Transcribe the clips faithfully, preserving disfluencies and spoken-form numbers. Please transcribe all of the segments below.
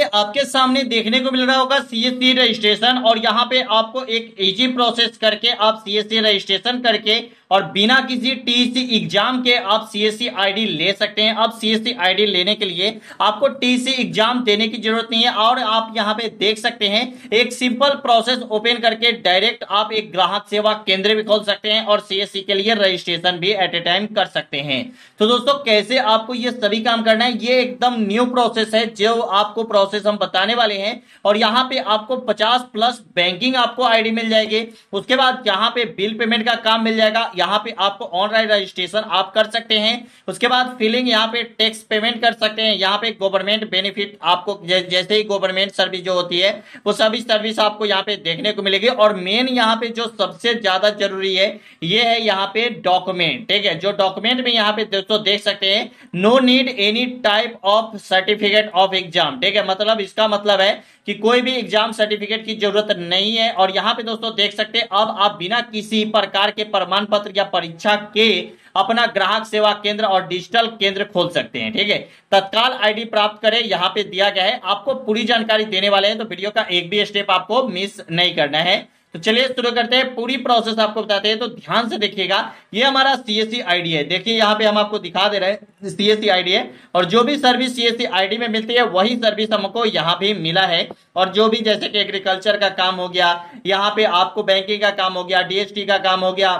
आपके सामने देखने को मिल रहा होगा सीएससी रजिस्ट्रेशन, और यहाँ पे आपको एक इजी प्रोसेस करके आप सीएससी रजिस्ट्रेशन करके और बिना किसी टीसी एग्जाम के आप सीएससी आईडी ले सकते हैं। अब सीएससी आईडी लेने के लिए आपको टीसी एग्जाम देने की जरूरत नहीं है, और आप यहाँ पे देख सकते हैं एक सिंपल प्रोसेस ओपन करके डायरेक्ट आप एक ग्राहक सेवा केंद्र भी खोल सकते हैं और सीएससी के लिए रजिस्ट्रेशन भी एट ए टाइम कर सकते हैं। तो दोस्तों कैसे आपको ये सभी काम करना है, ये एकदम न्यू प्रोसेस है जो आपको प्रोसेस हम बताने वाले हैं। और यहाँ पे आपको पचास प्लस बैंकिंग आपको आईडी मिल जाएगी, उसके बाद यहाँ पे बिल पेमेंट का काम मिल जाएगा, यहाँ पे आपको ऑनलाइन रजिस्ट्रेशन आप कर सकते हैं, उसके बाद फिलिंग यहाँ पे टैक्स पेमेंट कर सकते हैं, यहाँ पे गवर्नमेंट बेनिफिट आपको जैसे ही गवर्नमेंट सर्विस जो होती है वो सभी सर्विस आपको यहाँ पे देखने को मिलेगी। और मेन यहाँ पे जो सबसे ज्यादा जरूरी है ये है यहाँ पे डॉक्यूमेंट, ठीक है। जो डॉक्यूमेंट में यहाँ पे दोस्तों देख सकते हैं no need any type of certificate of exam, ठीक है। मतलब इसका मतलब है कि कोई भी एग्जाम सर्टिफिकेट की जरूरत नहीं है। और यहाँ पे दोस्तों देख सकते हैं अब आप बिना किसी प्रकार के प्रमाण पत्र या परीक्षा के अपना ग्राहक सेवा केंद्र और डिजिटल केंद्र खोल सकते हैं, ठीक है। तत्काल आईडी प्राप्त करें यहाँ पे दिया गया है, आपको पूरी जानकारी देने वाले हैं, तो वीडियो का एक भी स्टेप आपको मिस नहीं करना है। तो चलिए शुरू करते हैं, पूरी प्रोसेस आपको बताते हैं। तो ध्यान से देखिएगा, ये हमारा सीएससी आईडी है, देखिए यहाँ पे हम आपको दिखा दे रहे हैं सीएससी आईडी है, और जो भी सर्विस सीएससी आईडी में मिलती है वही सर्विस हमको यहाँ भी मिला है। और जो भी जैसे कि एग्रीकल्चर का काम हो गया, यहाँ पे आपको बैंकिंग का काम हो गया, डीएसटी का काम हो गया,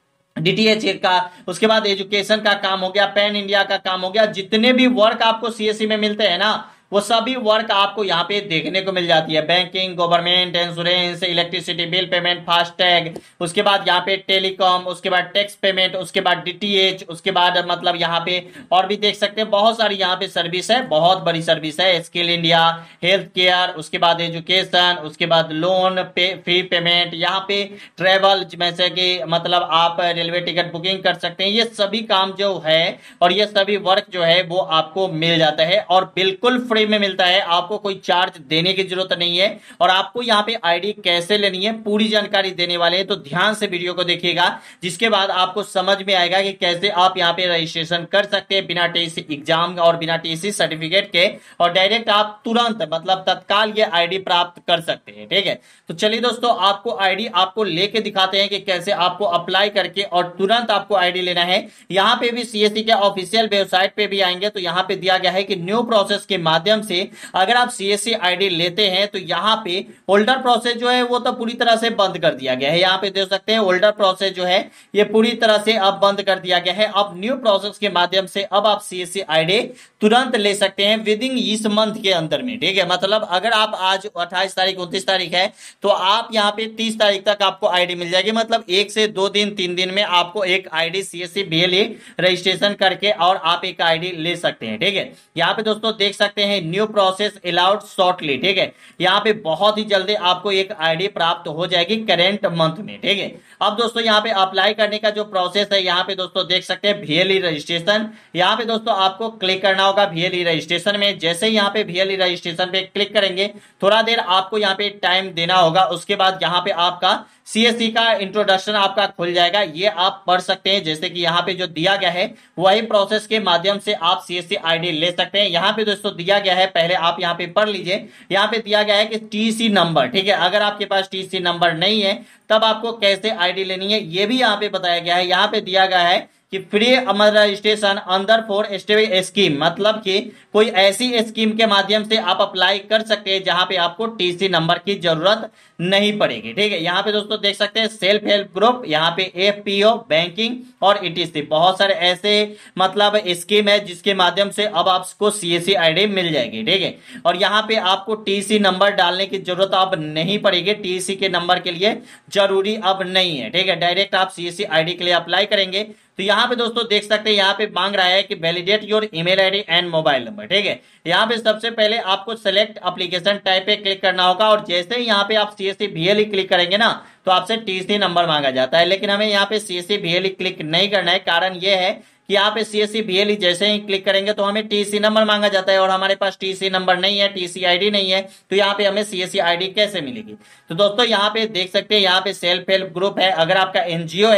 डीटीएच का, उसके बाद एजुकेशन का काम हो गया, पैन इंडिया का काम हो गया, जितने भी वर्क आपको सीएससी में मिलते हैं ना वो सभी वर्क आपको यहाँ पे देखने को मिल जाती है। Banking, government, insurance, electricity bill payment, FASTag, उसके बाद यहाँ पे टेलीकॉम, उसके बाद टैक्स पेमेंट, उसके बाद डीटीएच, उसके बाद मतलब यहाँ पे और भी देख सकते हैं बहुत सारी यहाँ पे सर्विस है, बहुत बड़ी सर्विस है। स्किल इंडिया, हेल्थ केयर, उसके बाद एजुकेशन, उसके बाद लोन पे फी पेमेंट, यहाँ पे ट्रेवल जैसे कि मतलब आप रेलवे टिकट बुकिंग कर सकते हैं। ये सभी काम जो है और ये सभी वर्क जो है वो आपको मिल जाता है और बिल्कुल फ्री में मिलता है, आपको कोई चार्ज देने की जरूरत नहीं है। और आपको यहाँ पे आईडी कैसे लेनी है पूरी जानकारी देने वाले हैं, तो ध्यान से वीडियो को देखिएगा, जिसके बाद आपको समझ में आएगा कि कैसे आप यहाँ पे रजिस्ट्रेशन कर सकते हैं बिना टीसी एग्जाम और बिना टीसी सर्टिफिकेट के, और डायरेक्ट आप तुरंत मतलब तत्काल ये आईडी प्राप्त कर सकते हैं, ठीक है। तो चलिए दोस्तों आपको आईडी आपको लेके दिखाते हैं कि कैसे आपको अप्लाई करके और तुरंत आपको आईडी लेना है। यहाँ पे भी सीएससी के ऑफिशियल वेबसाइट पे भी आएंगे तो यहाँ पे दिया गया है कि न्यू प्रोसेस के माध्यम से अगर आप सीएससी आईडी लेते हैं तो यहाँ पे ओल्डर प्रोसेस जो है वो तो पूरी तरह से बंद कर दिया गया है। यहाँ पे देख सकते हैं ओल्डर प्रोसेस जो है ये पूरी तरह से अब बंद कर दिया गया है। अब न्यू प्रोसेस के माध्यम से अब आप सीएससी आईडी तुरंत ले सकते हैं विद इन इस मंथ के अंदर में, ठीक है। मतलब अगर आप आज अट्ठाईस तारीख उनतीस तारीख है तो आप यहाँ पे तीस तारीख तक आपको आईडी मिल जाएगी। मतलब एक से दो दिन तीन दिन में आपको एक आईडी सीएससी बीएलई रजिस्ट्रेशन करके और आप एक आईडी ले सकते हैं, ठीक है। यहाँ पे दोस्तों देख सकते हैं न्यू प्रोसेस अलाउड शॉर्टली, ठीक है। यहाँ पे बहुत ही जल्दी आपको एक आईडी प्राप्त हो जाएगी करेंट मंथ में, ठीक है। अब दोस्तों यहाँ पे अप्लाई करने का जो प्रोसेस है यहाँ पे दोस्तों देख सकते हैं वीएलई रजिस्ट्रेशन। यहाँ पे दोस्तों आपको क्लिक करना होगा वीएलई रजिस्ट्रेशन में। जैसे ही यहाँ पे वीएलई रजिस्ट्रेशन पे क्लिक करेंगे थोड़ा देर आपको यहाँ पे टाइम देना होगा, उसके बाद यहाँ पे आपका सीएससी का इंट्रोडक्शन आपका खुल जाएगा, ये आप पढ़ सकते हैं। जैसे कि यहाँ पे जो दिया गया है वही प्रोसेस के माध्यम से आप सीएससी आईडी ले सकते हैं। यहाँ पे दोस्तों दिया गया है, पहले आप यहाँ पे पढ़ लीजिए। यहाँ पे दिया गया है कि टीसी नंबर, ठीक है। अगर आपके पास टीसी नंबर नहीं है तब आपको कैसे आईडी लेनी है ये भी यहाँ पे बताया गया है। यहाँ पे दिया गया है कि free registration under four stage scheme, मतलब कि कोई ऐसी स्कीम के माध्यम से आप अप्लाई कर सकते हैं जहां पे आपको टीसी नंबर की जरूरत नहीं पड़ेगी, ठीक है। यहाँ पे दोस्तों देख सकते हैं सेल्फ हेल्प ग्रुप, यहाँ पे एफपीओ, बैंकिंग और ईटीसी, बहुत सारे ऐसे मतलब स्कीम है जिसके माध्यम से अब आपको सीएससी आईडी मिल जाएगी, ठीक है। और यहाँ पे आपको टीसी नंबर डालने की जरूरत अब नहीं पड़ेगी, टीसी के नंबर के लिए जरूरी अब नहीं है, ठीक है। डायरेक्ट आप सीएससी आईडी के लिए अप्लाई करेंगे तो यहाँ पे दोस्तों देख सकते हैं यहाँ पे मांग रहा है कि validate your email ID and mobile number, ठीक है। यहाँ पे सबसे पहले आपको सेलेक्ट एप्लीकेशन टाइप पे क्लिक करना होगा, और जैसे ही यहाँ पे आप सीएससी बीएलई क्लिक करेंगे ना तो आपसे टीसी नंबर मांगा जाता है। लेकिन हमें यहाँ पे सीएससी बीएलई क्लिक नहीं करना है, कारण ये है कि यहाँ पे सीएससी बीएलई जैसे ही क्लिक करेंगे तो हमें टीसी नंबर मांगा जाता है और हमारे पास टीसी नंबर नहीं है, टीसी आईडी नहीं है, तो यहाँ पे हमें सीएससी आईडी कैसे मिलेगी। तो दोस्तों यहाँ पे देख सकते हैं यहाँ पे सेल्फ हेल्प ग्रुप है, अगर आपका एनजीओ है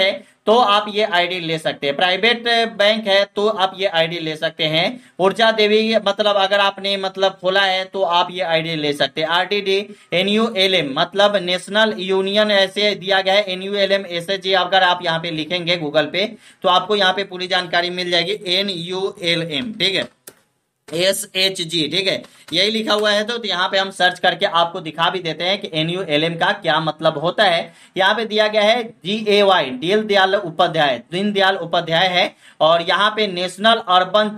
तो आप ये आईडी ले सकते हैं। प्राइवेट बैंक है तो आप ये आईडी ले सकते हैं। ऊर्जा देवी मतलब अगर आपने मतलब खोला है तो आप ये आईडी ले सकते हैं। आरटीडी एनयूएलएम मतलब नेशनल यूनियन ऐसे दिया गया है, एनयूएलएम ऐसे जी अगर आप यहाँ पे लिखेंगे गूगल पे तो आपको यहाँ पे पूरी जानकारी मिल जाएगी। एनयूएलएम ठीक है, एस एच जी ठीक है, यही लिखा हुआ है। तो, तो यहाँ पे हम सर्च करके आपको दिखा भी देते हैं कि एनयूएलएम का क्या मतलब होता है। यहाँ पे दिया गया है D A Y Deen Dayal Upadhyay, Deen Dayal Upadhyay है। और यहाँ पे नेशनल अर्बन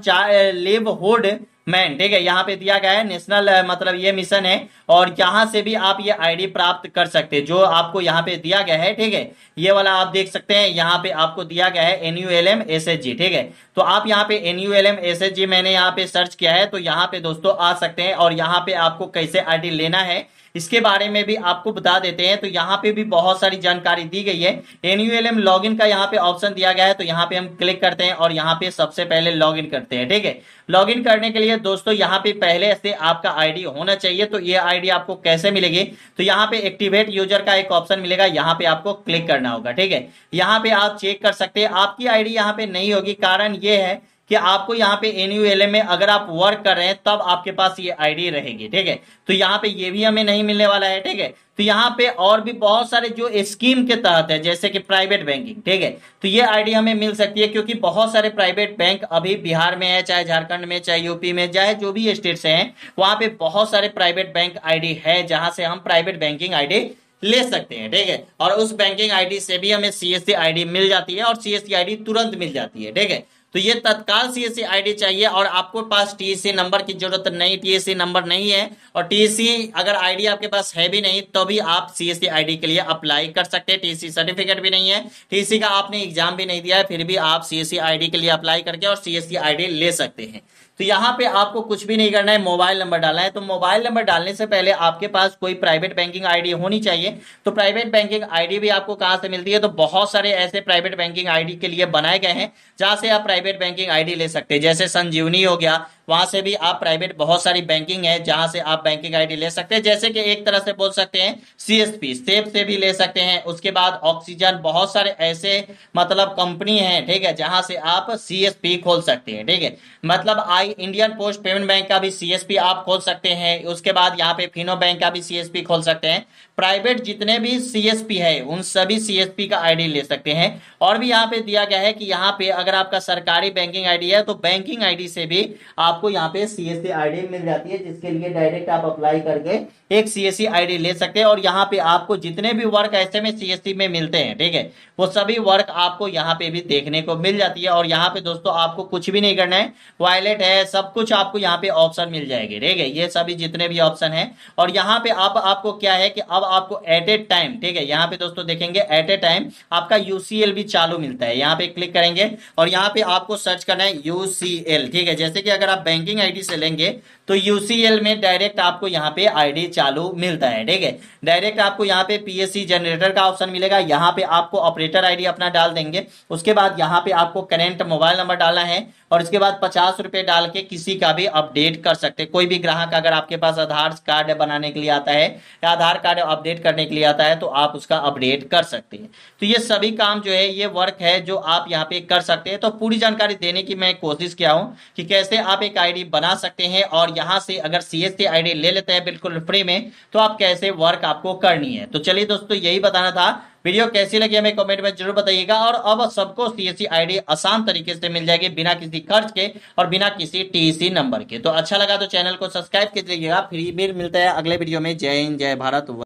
लिवहुड मैन ठीक है, यहाँ पे दिया गया है नेशनल मतलब ये मिशन है। और यहाँ से भी आप ये आईडी प्राप्त कर सकते हैं जो आपको यहाँ पे दिया गया है ठीक है। ये वाला आप देख सकते हैं, यहाँ पे आपको दिया गया है एनयूएलएम एसएचजी ठीक है। तो आप यहाँ पे एनयूएलएम एसएचजी मैंने यहाँ पे सर्च किया है तो यहाँ पे दोस्तों आ सकते हैं। और यहाँ पे आपको कैसे आईडी लेना है इसके बारे में भी आपको बता देते हैं। तो यहाँ पे भी बहुत सारी जानकारी दी गई है। एनयूएलएम लॉगिन का यहाँ पे ऑप्शन दिया गया है, तो यहाँ पे हम क्लिक करते हैं और यहाँ पे सबसे पहले लॉगिन करते हैं ठीक है। लॉगिन करने के लिए दोस्तों यहाँ पे पहले से आपका आईडी होना चाहिए। तो ये आईडी आपको कैसे मिलेगी, तो यहाँ पे एक्टिवेट यूजर का एक ऑप्शन मिलेगा, यहाँ पे आपको क्लिक करना होगा ठीक है। यहाँ पे आप चेक कर सकते हैं आपकी आईडी यहाँ पे नहीं होगी, कारण ये है कि आपको यहाँ पे एनयूएलएम में अगर आप वर्क कर रहे हैं तब आपके पास ये आईडी रहेगी ठीक है। तो यहाँ पे ये भी हमें नहीं मिलने वाला है ठीक है। तो यहाँ पे और भी बहुत सारे जो स्कीम के तहत है जैसे कि प्राइवेट बैंकिंग ठीक है, तो ये आईडी हमें मिल सकती है क्योंकि बहुत सारे प्राइवेट बैंक अभी बिहार में है, चाहे झारखंड में, चाहे यूपी में, चाहे जो भी स्टेट से हैं वहां पे बहुत सारे प्राइवेट बैंक आईडी है जहां से हम प्राइवेट बैंकिंग आईडी ले सकते हैं ठीक है। और उस बैंकिंग आईडी से भी हमें सीएससी आईडी मिल जाती है और सीएससी आईडी तुरंत मिल जाती है ठीक है। तो ये तत्काल सीएससी आईडी चाहिए और आपको पास टीएससी नंबर की जरूरत नहीं, टीएससी नंबर नहीं है और टीएससी अगर आईडी आपके पास है भी नहीं तो भी आप सीएससी आईडी के लिए अप्लाई कर सकते हैं। टीएससी सर्टिफिकेट भी नहीं है, टीएससी का आपने एग्जाम भी नहीं दिया है, फिर भी आप सीएससी आईडी के लिए अप्लाई करके और सीएससी आईडी ले सकते हैं। तो यहाँ पे आपको कुछ भी नहीं करना है, मोबाइल नंबर डालना है। तो मोबाइल नंबर डालने से पहले आपके पास कोई प्राइवेट बैंकिंग आईडी होनी चाहिए। तो प्राइवेट बैंकिंग आईडी भी आपको कहाँ से मिलती है, तो बहुत सारे ऐसे प्राइवेट बैंकिंग आईडी के लिए बनाए गए हैं जहां से आप प्राइवेट बैंकिंग आईडी ले सकते हैं। जैसे संजीवनी हो गया, वहां से भी आप प्राइवेट बहुत सारी बैंकिंग है जहां से आप बैंकिंग आईडी ले सकते हैं। जैसे कि एक तरह से बोल सकते हैं सीएसपी, सेफ से भी ले सकते हैं। उसके बाद ऑक्सीजन, बहुत सारे ऐसे मतलब कंपनी है ठीक है जहां से आप सीएसपी खोल सकते हैं ठीक है। मतलब I Indian post payment bank का भी सीएसपी आप खोल सकते हैं। उसके बाद यहाँ पे फिनो बैंक का भी सीएसपी खोल सकते हैं। प्राइवेट जितने भी सीएसपी है उन सभी सीएसपी का आईडी ले सकते हैं। और भी यहाँ पे दिया गया है कि यहाँ पे अगर आपका सरकारी बैंकिंग आईडी है तो बैंकिंग आईडी से भी आपको यहाँ पे सीएससी आईडी मिल जाती है, जिसके लिए डायरेक्ट आप अप्लाई करके एक सीएससी आईडी ले सकते हैं। और यहाँ पे आपको जितने भी वर्क ऐसे में सीएससी में मिलते हैं ठीक है, वो सभी वर्क आपको यहाँ पे भी देखने को मिल जाती है। और यहाँ पे दोस्तों आपको कुछ भी नहीं करना है, वॉलेट है, सब कुछ आपको यहाँ पे ऑप्शन मिल जाएंगे ठीक है, ये सभी जितने भी ऑप्शन है। और यहाँ पे आप आपको क्या है कि अब आपको एट ए टाइम ठीक है, यहाँ पे दोस्तों देखेंगे एट ए टाइम आपका यूसीएल भी चालू मिलता है। यहाँ पे क्लिक करेंगे और यहाँ पे आपको सर्च करना है यूसीएल ठीक है। जैसे कि अगर आप बैंकिंग आईडी से लेंगे तो यूसीएल में डायरेक्ट आपको यहाँ पे आईडी चालू मिलता है ठीक है। डायरेक्ट आपको यहाँ पे पीएससी जनरेटर का ऑप्शन मिलेगा, यहाँ पे आपको ऑपरेटर आईडी अपना डाल देंगे। उसके बाद यहाँ पे आपको करेंट मोबाइल नंबर डालना है और इसके बाद पचास रुपए डाल के किसी का भी अपडेट कर सकते हैं। कोई भी ग्राहक अगर आपके पास आधार कार्ड बनाने के लिए आता है या आधार कार्ड अपडेट करने के लिए आता है तो आप उसका अपडेट कर सकते हैं। तो ये सभी काम जो है ये वर्क है जो आप यहाँ पे कर सकते हैं। तो पूरी जानकारी देने की मैं कोशिश किया हूँ कि कैसे आप एक आईडी बना सकते हैं और यहाँ से अगर सीएससी आईडी ले लेते हैं बिल्कुल फ्री में तो आप कैसे वर्क आपको करनी है। तो चलिए दोस्तों यही बताना था। वीडियो कैसी लगी हमें कमेंट में जरूर बताइएगा। और अब सबको सीएससी आईडी आसान तरीके से मिल जाएगी बिना किसी खर्च के और बिना किसी टीसी नंबर के। तो अच्छा लगा तो चैनल को सब्सक्राइब कीजिएगा। फिर मिलता है अगले वीडियो में। जय हिंद, जय भारत।